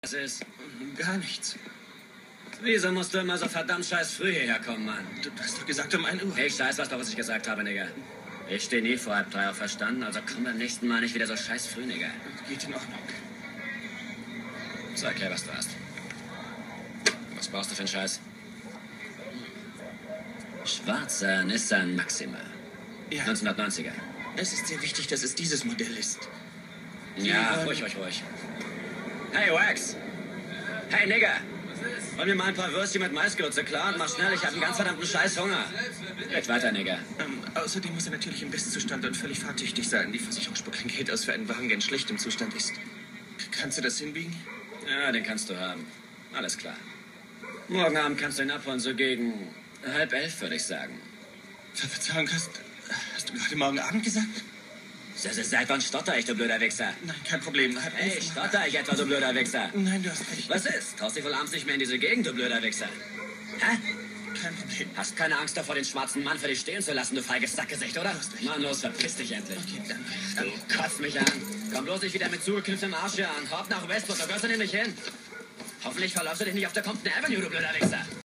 Was ist? Gar nichts. Wieso musst du immer so verdammt scheiß früh hierher kommen, Mann? Du hast doch gesagt um 1 Uhr. Ich scheiß was doch, was ich gesagt habe, Nigger. Ich stehe nie vor 2:30 auf, verstanden? Also komm beim nächsten Mal nicht wieder so scheiß früh, Nigger. Geht in Ordnung. So, erklär, was du hast. Was brauchst du für einen Scheiß? Schwarzer Nissan Maxima. Ja, 1990er. es ist sehr wichtig, dass es dieses Modell ist. Ja, ruhig. Hey, Wax! Hey, Nigger! Wollen wir mal ein paar Würstchen mit Maisgürze, klar? Und mach schnell, ich hab einen ganz verdammten Scheiß Hunger. Geht weiter, Nigger. Außerdem muss er natürlich im Bestzustand und völlig fahrtüchtig sein. Die Versicherung spuckt kein Geld aus für einen Wagen, der in schlechtem Zustand ist. Kannst du das hinbiegen? Ja, den kannst du haben. Alles klar. Morgen Abend kannst du ihn abholen, so gegen 10:30, würde ich sagen. Verzeihung, hast du gerade morgen Abend gesagt? Seit wann stotter ich, du blöder Wichser? Nein, kein Problem. Hey, stotter ich etwa, du blöder Wichser? Nein, du hast recht. Was ist? Traust dich wohl abends nicht mehr in diese Gegend, du blöder Wichser? Hä? Kein Problem. Hast keine Angst davor, den schwarzen Mann für dich stehen zu lassen, du feiges Sackgesicht, oder? hast recht. Mann, los, verpiss dich endlich. Okay, danke. Du kotzt mich an. Komm bloß nicht wieder mit zugekniffenem Arsch hier an. Hop nach Westwood, da gehörst du nämlich hin. Hoffentlich verläufst du dich nicht auf der Compton Avenue, du blöder Wichser.